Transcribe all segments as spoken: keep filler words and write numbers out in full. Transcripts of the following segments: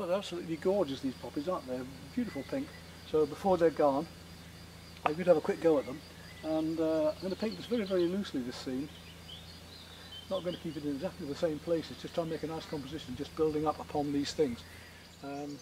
they're absolutely gorgeous, these poppies, aren't they? Beautiful pink. So before they're gone, I'm going to have a quick go at them. And uh, I'm going to paint this very, very loosely, this scene. Not going to keep it in exactly the same place, it's just trying to make a nice composition, just building up upon these things. Um,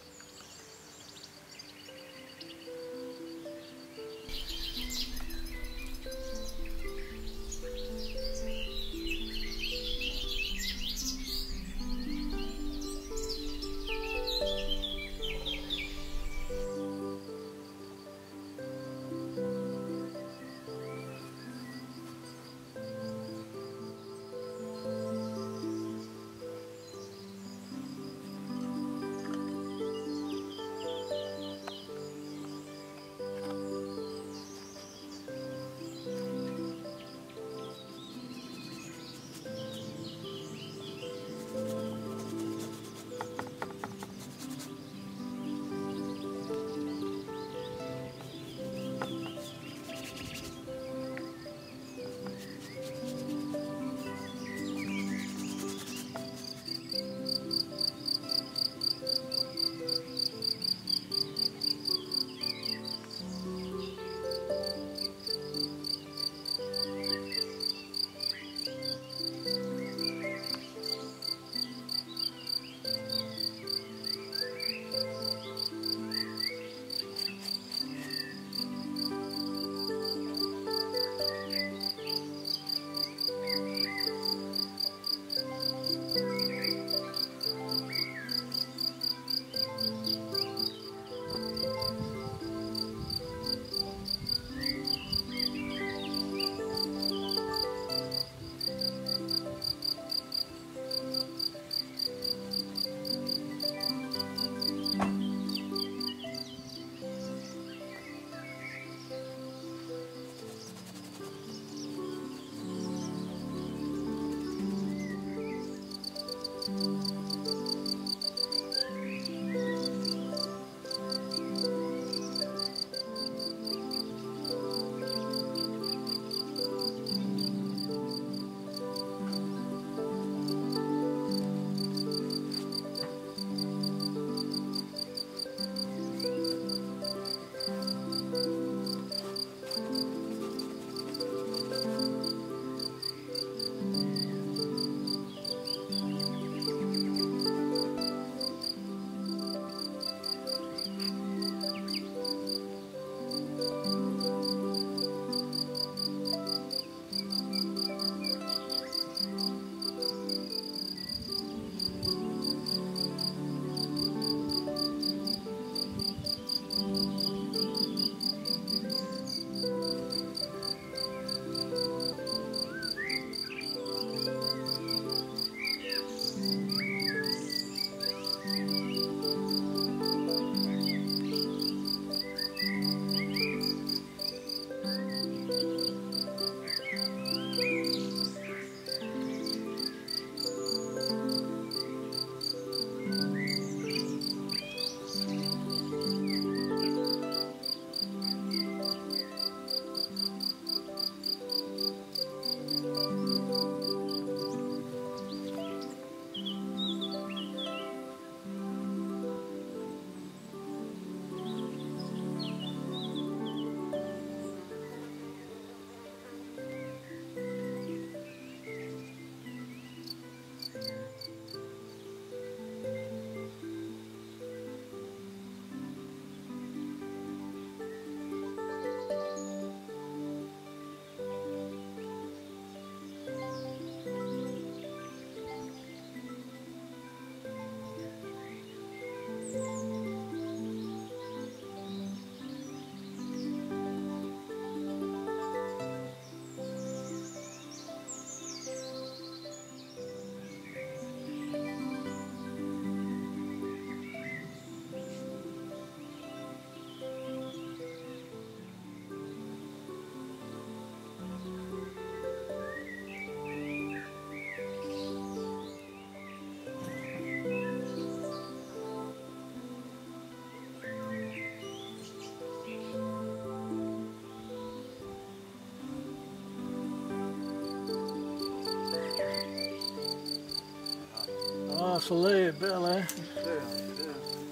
Ah, soleil est belle, hein? C'est, c'est.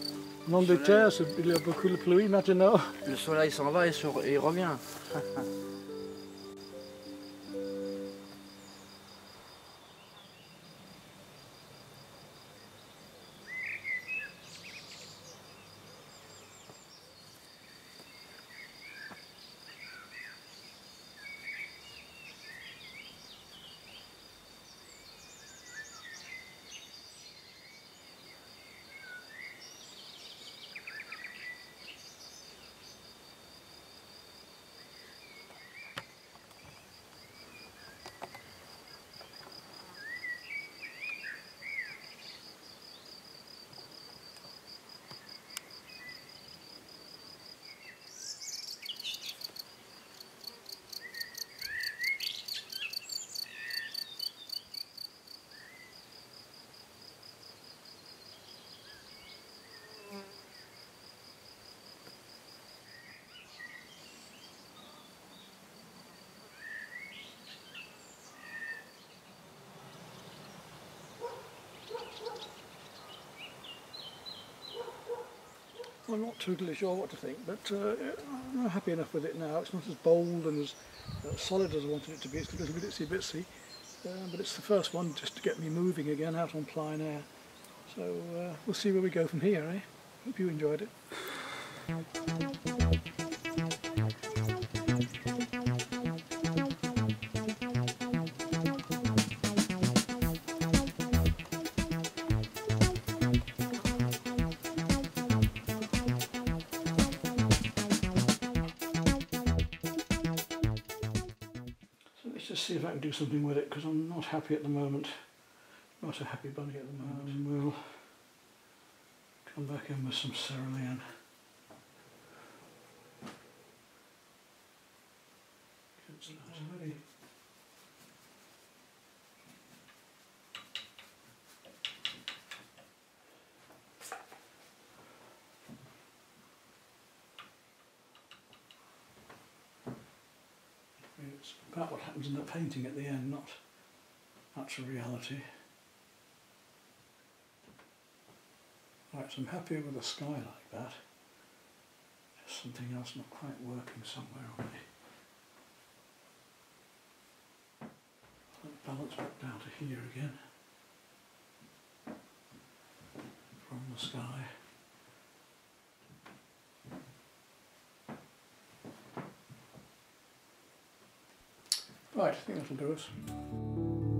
Nom de terre, il y a beaucoup de pluie maintenant. Le soleil s'en va et, sur, et il revient. I'm not totally sure what to think, but uh, I'm happy enough with it now. It's not as bold and as uh, solid as I wanted it to be. It's a little bitsy bitsy, uh, but it's the first one just to get me moving again out on Plein air. So uh, we'll see where we go from here, eh? Hope you enjoyed it. Let's just see if I can do something with it, because I'm not happy at the moment. Not a happy bunny at the moment. Um, we'll come back in with some cerulean. Already. It's about what happens in the painting at the end, not actual reality. Right, so I'm happy with a sky like that. There's something else not quite working somewhere on me. I'll balance back down to here again. From the sky. Right, I think that'll do us.